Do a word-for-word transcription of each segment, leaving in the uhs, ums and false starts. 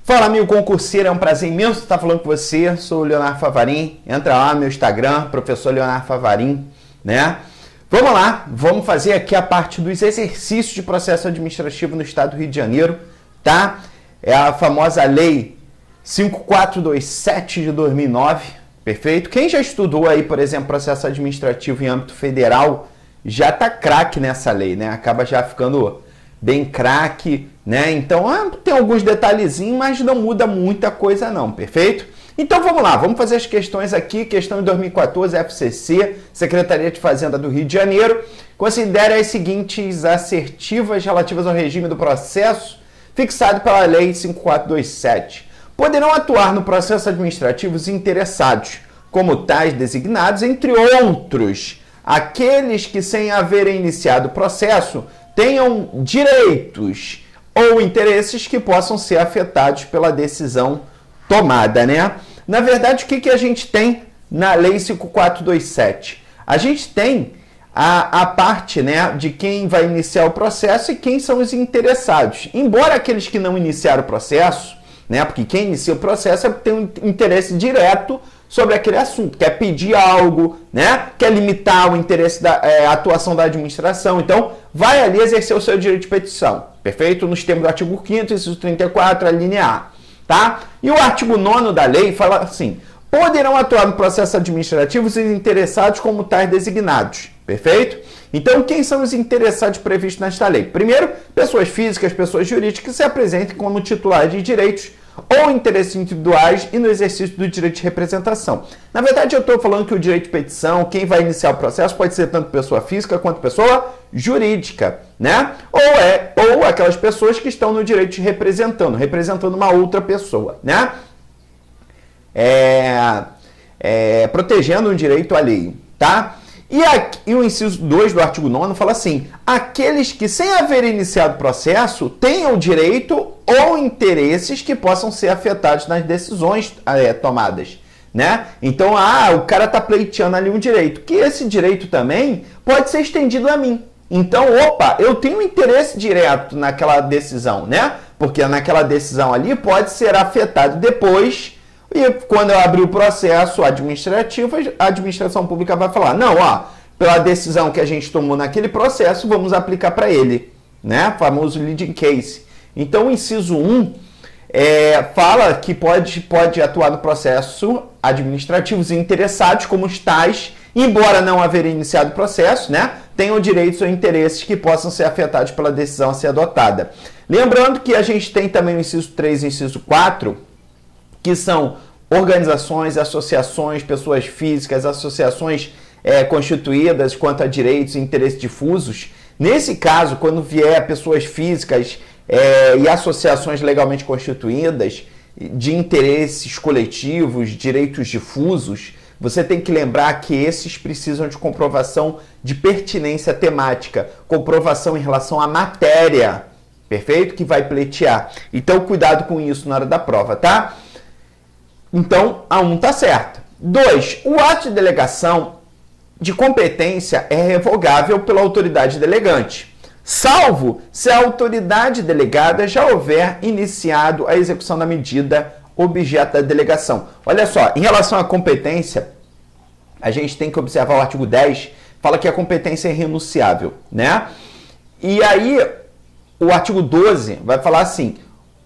Fala, amigo concurseiro, é um prazer imenso estar falando com você. Sou o Leonardo Favarin. Entra lá no meu Instagram, professor Leonardo Favarin, né? Vamos lá, vamos fazer aqui a parte dos exercícios de processo administrativo no estado do Rio de Janeiro, tá? É a famosa lei cinco mil quatrocentos e vinte e sete de dois mil e nove, perfeito? Quem já estudou aí, por exemplo, processo administrativo em âmbito federal, já tá craque nessa lei, né? Acaba já ficando bem craque, né? Então, ah, tem alguns detalhezinhos, mas não muda muita coisa não, perfeito? Então vamos lá, vamos fazer as questões aqui. Questão de dois mil e quatorze, F C C, Secretaria de Fazenda do Rio de Janeiro. Considere as seguintes assertivas relativas ao regime do processo fixado pela Lei cinco mil quatrocentos e vinte e sete. Poderão atuar no processo administrativo os interessados, como tais designados, entre outros, aqueles que, sem haverem iniciado o processo, tenham direitos ou interesses que possam ser afetados pela decisão tomada, né? Na verdade, o que, que a gente tem na Lei cinco mil quatrocentos e vinte e sete? A gente tem a, a parte, né, de quem vai iniciar o processo e quem são os interessados. Embora aqueles que não iniciaram o processo, né, porque quem inicia o processo tem um interesse direto sobre aquele assunto, quer pedir algo, né, quer limitar o interesse da é, atuação da administração, então vai ali exercer o seu direito de petição, perfeito? Nos termos do artigo quinto, inciso trinta e quatro, a linha A, tá? E o artigo nono da lei fala assim: poderão atuar no processo administrativo os interessados como tais designados, perfeito? Então, quem são os interessados previstos nesta lei? Primeiro, pessoas físicas, pessoas jurídicas que se apresentem como titulares de direitos ou interesses individuais e no exercício do direito de representação. Na verdade, eu estou falando que o direito de petição, quem vai iniciar o processo, pode ser tanto pessoa física quanto pessoa jurídica, né? Ou, é, ou aquelas pessoas que estão no direito de representando, representando uma outra pessoa, né? É, é, protegendo um direito alheio, tá? E, aqui, e o inciso dois do artigo nono fala assim: aqueles que, sem haver iniciado o processo, tenham direito ou interesses que possam ser afetados nas decisões é, tomadas, né? Então, ah, o cara está pleiteando ali um direito, que esse direito também pode ser estendido a mim. Então, opa, eu tenho interesse direto naquela decisão, né? Porque naquela decisão ali pode ser afetado depois. E quando eu abrir o processo administrativo, a administração pública vai falar: não, ó, pela decisão que a gente tomou naquele processo, vamos aplicar para ele, né? Famoso leading case. Então, o inciso um é, fala que pode, pode atuar no processo administrativo os interessados como os tais, embora não haver iniciado o processo, né? Tenham direitos ou interesses que possam ser afetados pela decisão a ser adotada. Lembrando que a gente tem também o inciso três e o inciso quatro, que são organizações, associações, pessoas físicas, associações é, constituídas quanto a direitos e interesses difusos. Nesse caso, quando vier pessoas físicas é, e associações legalmente constituídas de interesses coletivos, direitos difusos, você tem que lembrar que esses precisam de comprovação de pertinência temática, comprovação em relação à matéria, perfeito? Que vai pleitear. Então, cuidado com isso na hora da prova, tá? Então, a um tá certo. dois. O ato de delegação de competência é revogável pela autoridade delegante, salvo se a autoridade delegada já houver iniciado a execução da medida objeto da delegação. Olha só, em relação à competência, a gente tem que observar o artigo dez, fala que a competência é irrenunciável, né? E aí, o artigo doze vai falar assim: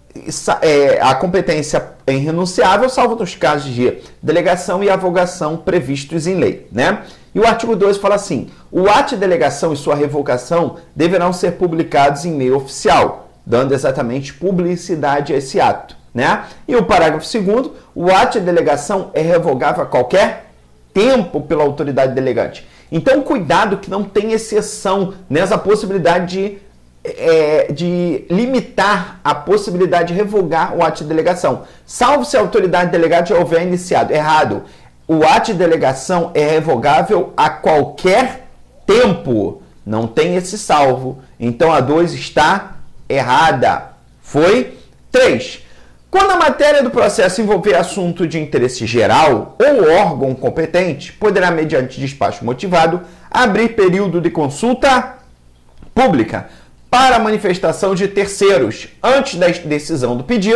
É, a competência é irrenunciável, salvo nos casos de delegação e avogação previstos em lei, né? E o artigo doze fala assim: o ato de delegação e sua revogação deverão ser publicados em meio oficial, dando exatamente publicidade a esse ato, né? E o parágrafo segundo, o ato de delegação é revogável a qualquer tempo pela autoridade delegante. Então, cuidado que não tem exceção nessa possibilidade de É, de limitar a possibilidade de revogar o ato de delegação, salvo se a autoridade delegada já houver iniciado. Errado. O ato de delegação é revogável a qualquer tempo. Não tem esse salvo. Então, a dois está errada. Foi? três. Quando a matéria do processo envolver assunto de interesse geral ou órgão competente, poderá, mediante despacho motivado, abrir período de consulta pública para manifestação de terceiros, antes da decisão do pedido,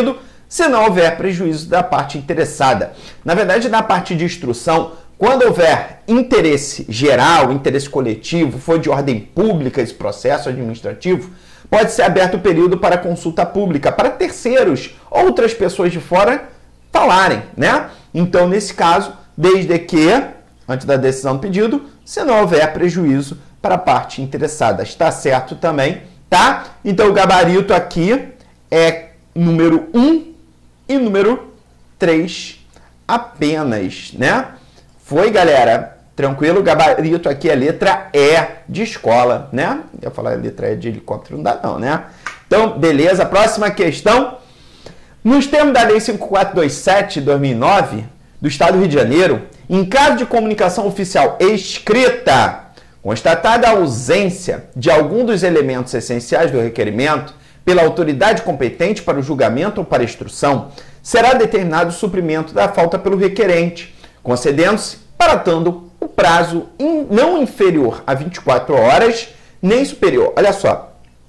se não houver prejuízo da parte interessada. Na verdade, na parte de instrução, quando houver interesse geral, interesse coletivo, for de ordem pública esse processo administrativo, pode ser aberto o período para consulta pública, para terceiros, outras pessoas de fora falarem, né? Então, nesse caso, desde que, antes da decisão do pedido, se não houver prejuízo para a parte interessada. Está certo também, tá? Então, o gabarito aqui é número um e número três apenas, né? Foi, galera? Tranquilo? O gabarito aqui é letra E de escola, né? Eu ia falar letra E de helicóptero, não dá não, né? Então, beleza. Próxima questão. Nos termos da Lei cinco mil quatrocentos e vinte e sete, de dois mil e nove, do Estado do Rio de Janeiro, em caso de comunicação oficial escrita, constatada a ausência de algum dos elementos essenciais do requerimento pela autoridade competente para o julgamento ou para a instrução, será determinado o suprimento da falta pelo requerente, concedendo-se, para tanto, o prazo in, não inferior a vinte e quatro horas, nem superior. Olha só,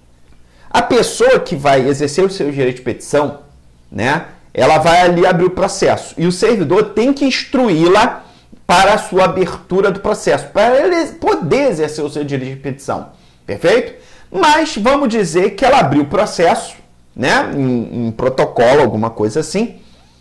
a pessoa que vai exercer o seu direito de petição, né, ela vai ali abrir o processo e o servidor tem que instruí-la para a sua abertura do processo, para ele poder exercer o seu direito de petição, perfeito? Mas vamos dizer que ela abriu o processo, né, em, em protocolo, alguma coisa assim,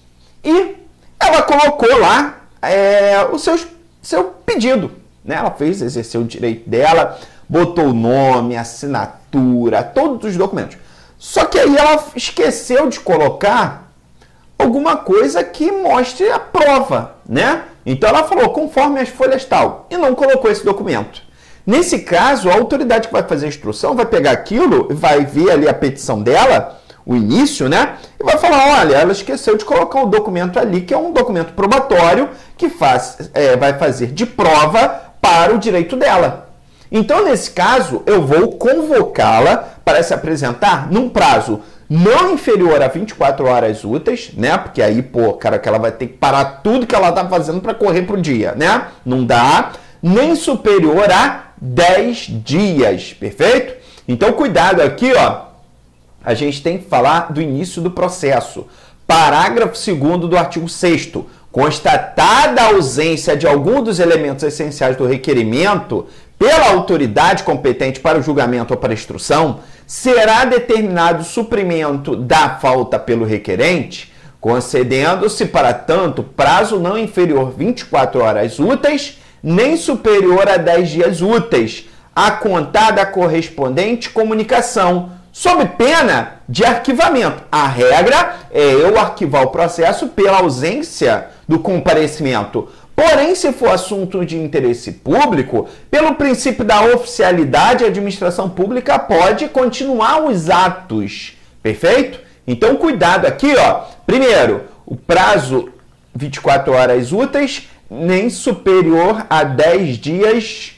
e ela colocou lá é, o seu, seu pedido, né? Ela fez, exerceu o direito dela, botou o nome, assinatura, todos os documentos. Só que aí ela esqueceu de colocar alguma coisa que mostre a prova, né? Então ela falou, conforme as folhas tal, e não colocou esse documento. Nesse caso, a autoridade que vai fazer a instrução vai pegar aquilo, vai ver ali a petição dela, o início, né? E vai falar, olha, ela esqueceu de colocar o documento ali, que é um documento probatório que faz, é, vai fazer de prova para o direito dela. Então, nesse caso, eu vou convocá-la para se apresentar num prazo não inferior a vinte e quatro horas úteis, né? Porque aí, pô, cara, que ela vai ter que parar tudo que ela tá fazendo para correr pro dia, né? Não dá. Nem superior a dez dias, perfeito? Então, cuidado aqui, ó. A gente tem que falar do início do processo. Parágrafo segundo do artigo sexto. Constatada a ausência de algum dos elementos essenciais do requerimento pela autoridade competente para o julgamento ou para a instrução, será determinado o suprimento da falta pelo requerente, concedendo-se, para tanto, prazo não inferior a vinte e quatro horas úteis, nem superior a dez dias úteis, a contar da correspondente comunicação, sob pena de arquivamento. A regra é eu arquivar o processo pela ausência do comparecimento. Porém, se for assunto de interesse público, pelo princípio da oficialidade, a administração pública pode continuar os atos. Perfeito? Então, cuidado aqui, ó. Primeiro, o prazo vinte e quatro horas úteis, nem superior a dez dias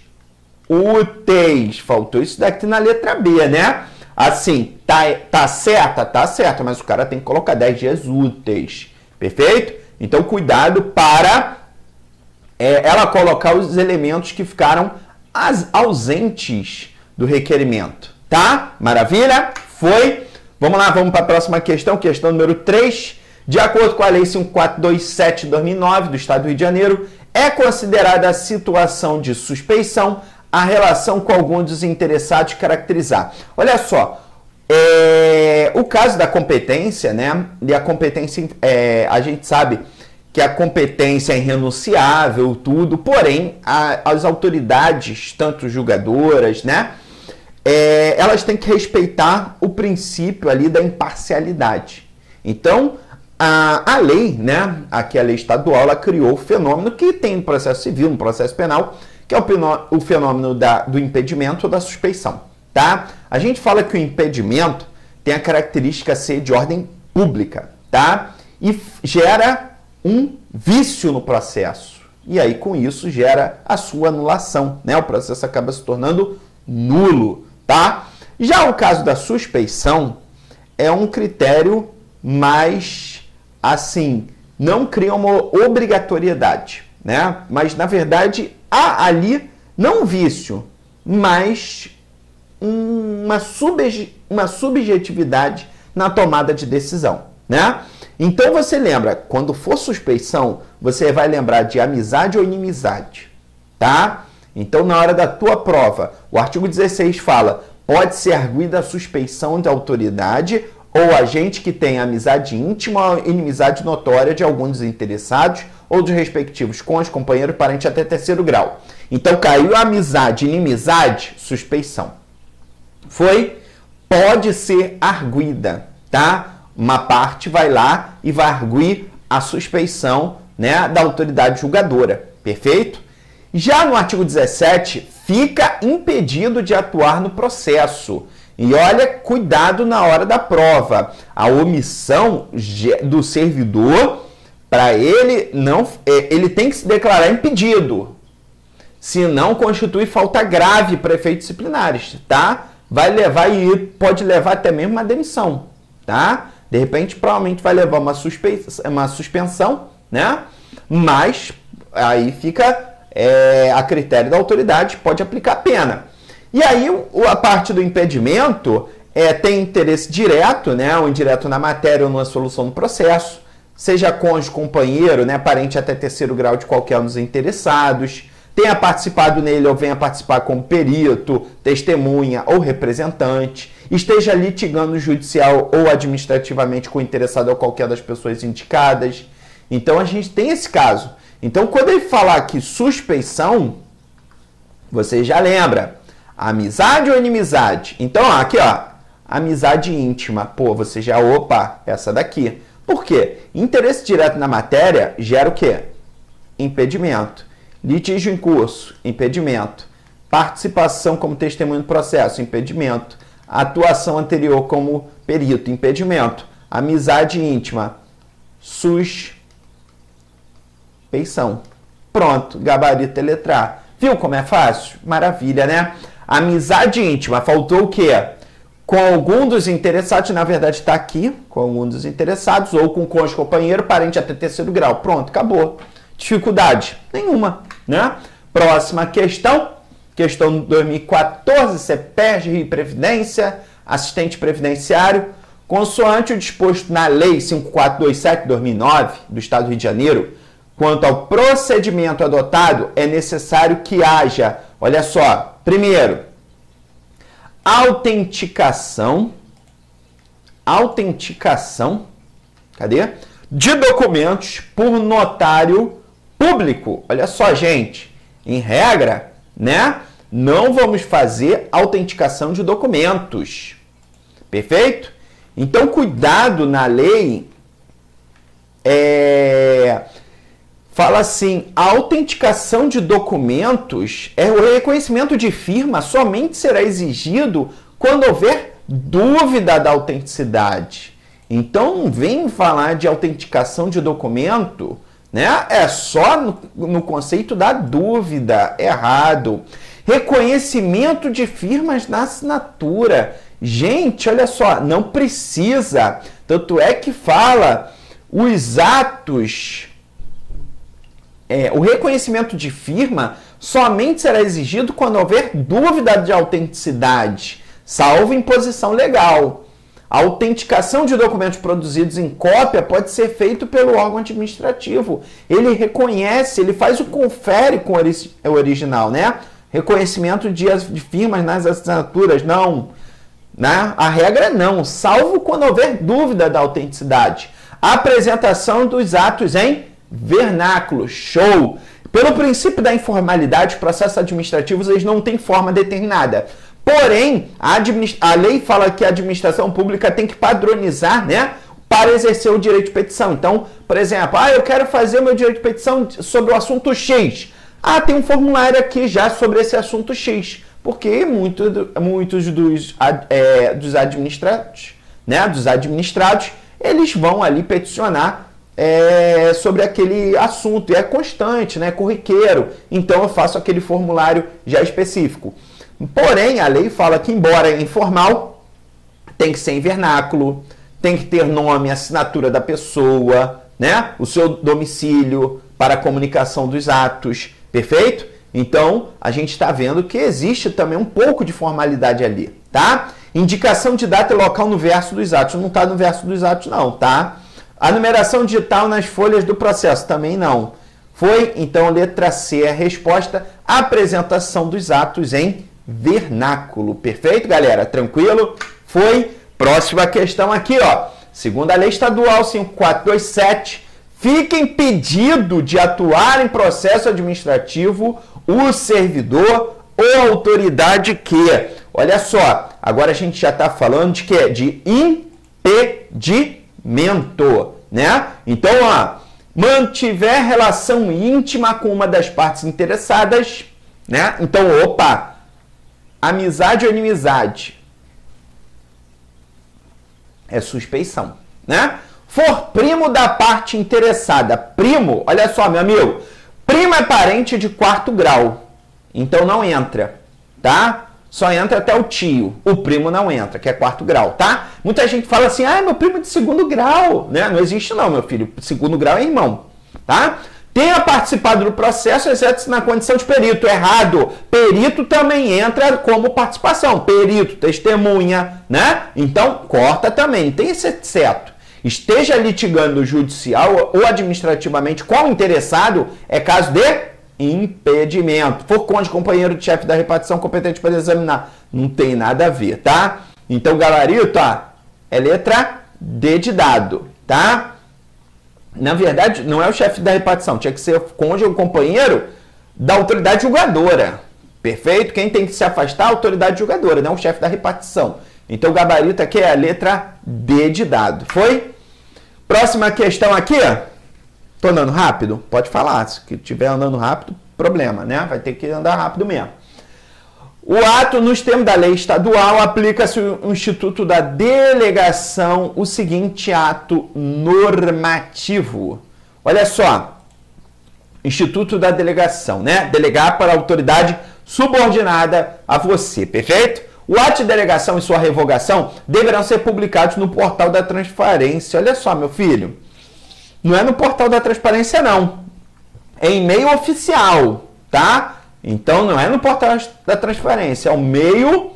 úteis. Faltou isso daqui na letra B, né? Assim, tá, tá certa? Tá certa, mas o cara tem que colocar dez dias úteis. Perfeito? Então, cuidado para é, ela colocar os elementos que ficaram as, ausentes do requerimento. Tá? Maravilha? Foi? Vamos lá, vamos para a próxima questão. Questão número três. De acordo com a Lei cinco mil quatrocentos e vinte e sete, de dois mil e nove, do Estado do Rio de Janeiro, é considerada a situação de suspeição a relação com algum dos interessados caracterizar. Olha só, é, o caso da competência, né? E a competência, é, a gente sabe que a competência é irrenunciável, tudo, porém, a, as autoridades, tanto julgadoras, né? É, elas têm que respeitar o princípio ali da imparcialidade. Então, a, a lei, né? Aqui a lei estadual, ela criou o fenômeno que tem no processo civil, no processo penal, que é o fenômeno da, do impedimento ou da suspeição, tá? A gente fala que o impedimento tem a característica ser de ordem pública, tá? E gera um vício no processo. E aí, com isso, gera a sua anulação, né? O processo acaba se tornando nulo, tá? Já o caso da suspeição é um critério mais, assim, não cria uma obrigatoriedade, né? Mas, na verdade, há ali, não um vício, mas uma, subje, uma subjetividade na tomada de decisão, né? Então você lembra, quando for suspeição, você vai lembrar de amizade ou inimizade, tá? Então na hora da tua prova, o artigo dezesseis fala, pode ser arguida a suspeição de autoridade ou agente que tenha amizade íntima ou inimizade notória de algum dos interessados ou dos respectivos cônjuges, companheiro, parente até terceiro grau. Então caiu amizade, inimizade, suspeição. Foi, pode ser arguida, tá? Uma parte vai lá e vai arguir a suspeição, né, da autoridade julgadora, perfeito? Já no artigo dezessete, fica impedido de atuar no processo. E olha, cuidado na hora da prova. A omissão do servidor, para ele, não, ele tem que se declarar impedido. Senão, constitui falta grave para efeitos disciplinares, tá? Vai levar e pode levar até mesmo uma demissão, tá? De repente, provavelmente vai levar uma, suspe... uma suspensão, né? Mas aí fica é, a critério da autoridade, pode aplicar a pena. E aí, a parte do impedimento é, tem interesse direto, né? Ou indireto na matéria ou na solução do processo, seja cônjuge, companheiro, né? Parente até terceiro grau de qualquer um dos interessados, tenha participado nele ou venha participar como perito, testemunha ou representante, esteja litigando judicial ou administrativamente com o interessado ou qualquer das pessoas indicadas. Então, a gente tem esse caso. Então, quando ele falar aqui suspeição, você já lembra. Amizade ou inimizade? Então, ó, aqui, ó, amizade íntima. Pô, você já, opa, essa daqui. Por quê? Interesse direto na matéria gera o quê? Impedimento. Litígio em curso, impedimento. Participação como testemunho no processo, impedimento. Atuação anterior como perito, impedimento. Amizade íntima, suspeição. Pronto, gabarito letrar. Viu como é fácil? Maravilha, né? Amizade íntima, faltou o quê? Com algum dos interessados, na verdade está aqui, com algum dos interessados, ou com cônjuge, companheiro, parente até terceiro grau. Pronto, acabou. Dificuldade? Nenhuma, né? Próxima questão, questão dois mil e quatorze, CEPERJ e Previdência, assistente previdenciário, consoante o disposto na Lei cinco mil quatrocentos e vinte e sete de dois mil e nove, do Estado do Rio de Janeiro, quanto ao procedimento adotado, é necessário que haja, olha só, primeiro, autenticação, autenticação, cadê? De documentos por notário público. Olha só, gente, em regra, né? Não vamos fazer autenticação de documentos. Perfeito? Então, cuidado na lei. É... Fala assim, a autenticação de documentos, é o reconhecimento de firma somente será exigido quando houver dúvida da autenticidade. Então, não vem falar de autenticação de documento, né? É só no, no conceito da dúvida, errado. Reconhecimento de firmas na assinatura. Gente, olha só, não precisa. Tanto é que fala os atos, é, o reconhecimento de firma somente será exigido quando houver dúvida de autenticidade, salvo imposição legal. A autenticação de documentos produzidos em cópia pode ser feito pelo órgão administrativo. Ele reconhece, ele faz o confere com o original, né? Reconhecimento de, de firmas nas assinaturas, não. Né? A regra é não, salvo quando houver dúvida da autenticidade. A apresentação dos atos em vernáculo, show! Pelo princípio da informalidade, os processos administrativos eles não têm forma determinada. Porém, a, a lei fala que a administração pública tem que padronizar, né, para exercer o direito de petição. Então, por exemplo, ah, eu quero fazer o meu direito de petição sobre o assunto X. Ah, tem um formulário aqui já sobre esse assunto X. Porque muito, muitos dos, é, dos administrados, né, dos administrados, eles vão ali peticionar é, sobre aquele assunto. E é constante, né, corriqueiro. Então, eu faço aquele formulário já específico. Porém, a lei fala que, embora informal, tem que ser em vernáculo, tem que ter nome, assinatura da pessoa, né? O seu domicílio para a comunicação dos atos, perfeito? Então, a gente está vendo que existe também um pouco de formalidade ali, tá? Indicação de data e local no verso dos atos. Não está no verso dos atos, não, tá? A numeração digital nas folhas do processo também não. Foi, então, letra C, a resposta, a apresentação dos atos em vernáculo. Perfeito, galera? Tranquilo? Foi. Próxima questão aqui, ó. Segundo a Lei Estadual cinco mil quatrocentos e vinte e sete, fica impedido de atuar em processo administrativo o servidor ou autoridade que... Olha só, agora a gente já está falando de quê? De impedimento, né? Então, ó, mantiver relação íntima com uma das partes interessadas, né? Então, opa, amizade ou inimizade é suspeição, né? For primo da parte interessada, primo, olha só, meu amigo, primo é parente de quarto grau, então não entra, tá? Só entra até o tio, o primo não entra, que é quarto grau, tá? Muita gente fala assim, ah, meu primo é de segundo grau, né? Não existe não, meu filho, segundo grau é irmão, tá? Tenha participado do processo, exceto na condição de perito, errado. Perito também entra como participação, perito, testemunha, né? Então, corta também, tem esse exceto. Esteja litigando judicial ou administrativamente com o interessado, é caso de impedimento. For cônjuge, companheiro de chefe da repartição competente para examinar. Não tem nada a ver, tá? Então, gabarito, ó, é letra D de dado, tá? Na verdade, não é o chefe da repartição, tinha que ser o cônjuge ou companheiro da autoridade julgadora. Perfeito? Quem tem que se afastar é a autoridade julgadora, não o chefe da repartição. Então, o gabarito aqui é a letra D de dado. Foi? Próxima questão aqui. Tô andando rápido? Pode falar. Se estiver andando rápido, problema, né? Vai ter que andar rápido mesmo. O ato, nos termos da lei estadual, aplica-se o Instituto da Delegação, o seguinte ato normativo. Olha só, Instituto da Delegação, né? Delegar para a autoridade subordinada a você, perfeito? O ato de delegação e sua revogação deverão ser publicados no portal da transparência. Olha só, meu filho, não é no portal da transparência, não. É em meio oficial, tá? Então, não é no portal da transparência, é o meio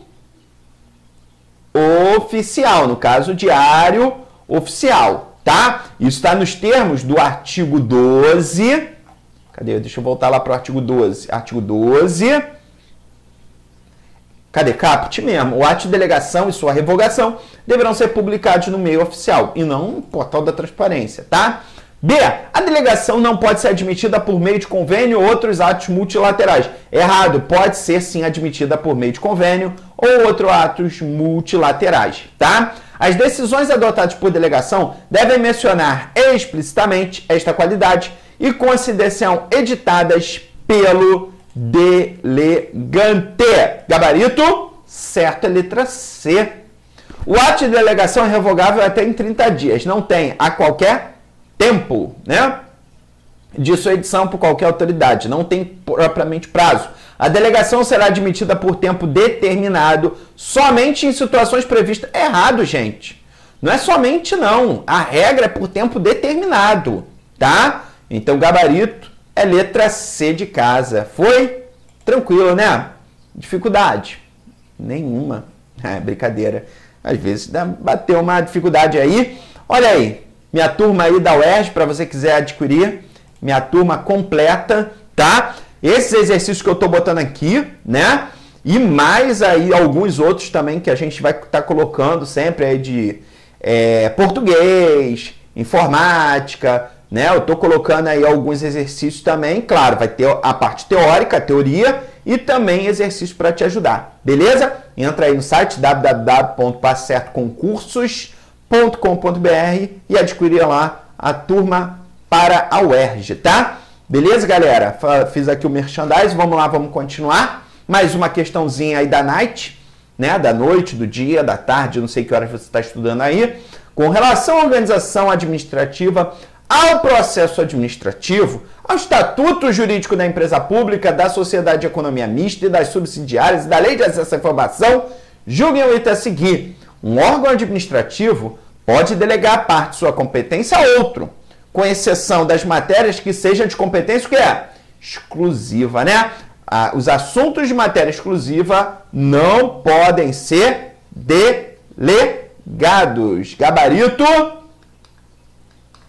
oficial, no caso, diário oficial, tá? Isso está nos termos do artigo doze. Cadê? Deixa eu voltar lá para o artigo doze. Artigo doze. Cadê? Caput mesmo. O ato de delegação e sua revogação deverão ser publicados no meio oficial e não no portal da transparência, tá? B. A delegação não pode ser admitida por meio de convênio ou outros atos multilaterais. Errado. Pode ser, sim, admitida por meio de convênio ou outros atos multilaterais, tá? As decisões adotadas por delegação devem mencionar explicitamente esta qualidade e consideração editadas pelo delegante. Gabarito, certo, é letra C. O ato de delegação é revogável até em trinta dias. Não tem a qualquer tempo, né? De sua edição por qualquer autoridade. Não tem propriamente prazo. A delegação será admitida por tempo determinado somente em situações previstas. Errado, gente. Não é somente, não. A regra é por tempo determinado, tá? Então, gabarito é letra C de casa. Foi? Tranquilo, né? Dificuldade? Nenhuma. É, brincadeira. Às vezes dá, bateu uma dificuldade aí. Olha aí. Minha turma aí da U E R J, para você quiser adquirir, minha turma completa, tá? Esses exercícios que eu tô botando aqui, né? E mais aí alguns outros também que a gente vai estar tá colocando sempre aí de é, português, informática, né? Eu tô colocando aí alguns exercícios também, claro, vai ter a parte teórica, a teoria e também exercícios para te ajudar, beleza? Entra aí no site w w w ponto passe certo concursos ponto com ponto b r e adquirir lá a turma para a U E R J, tá? Beleza, galera? Fiz aqui o merchandise, vamos lá, vamos continuar. Mais uma questãozinha aí da night, né? Da noite, do dia, da tarde, não sei que horas você está estudando aí. Com relação à organização administrativa, ao processo administrativo, ao estatuto jurídico da empresa pública, da sociedade de economia mista e das subsidiárias e da lei de acesso à informação, julguem o item a seguir. Um órgão administrativo pode delegar parte de sua competência a outro, com exceção das matérias que sejam de competência que é exclusiva, né? Ah, os assuntos de matéria exclusiva não podem ser delegados. Gabarito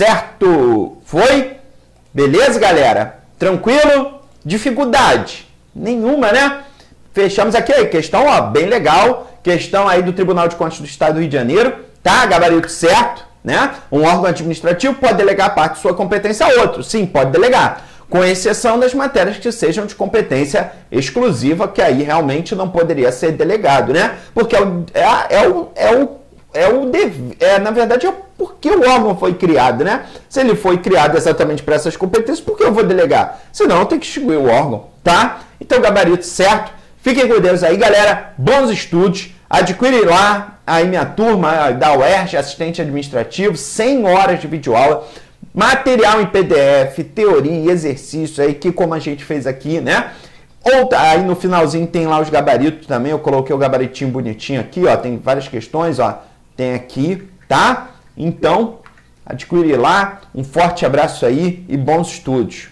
certo? Foi? Beleza, galera? Tranquilo? Dificuldade? Nenhuma, né? Fechamos aqui a questão, ó, bem legal. Questão aí do Tribunal de Contas do Estado do Rio de Janeiro, tá? Gabarito certo, né? Um órgão administrativo pode delegar parte de sua competência a outro. Sim, pode delegar. Com exceção das matérias que sejam de competência exclusiva, que aí realmente não poderia ser delegado, né? Porque é o, é, é o, é o, é o dev, é, na verdade, é porque o órgão foi criado, né? Se ele foi criado exatamente para essas competências, por que eu vou delegar? Senão eu tenho que extinguir o órgão, tá? Então, gabarito certo. Fiquem com Deus aí, galera. Bons estudos. Adquire lá aí minha turma da U E R J, assistente administrativo, cem horas de videoaula. Material em P D F, teoria e exercício aí, que como a gente fez aqui, né? Ou aí no finalzinho tem lá os gabaritos também, eu coloquei o gabaritinho bonitinho aqui, ó, tem várias questões, ó, tem aqui, tá? Então, adquire lá, um forte abraço aí e bons estudos.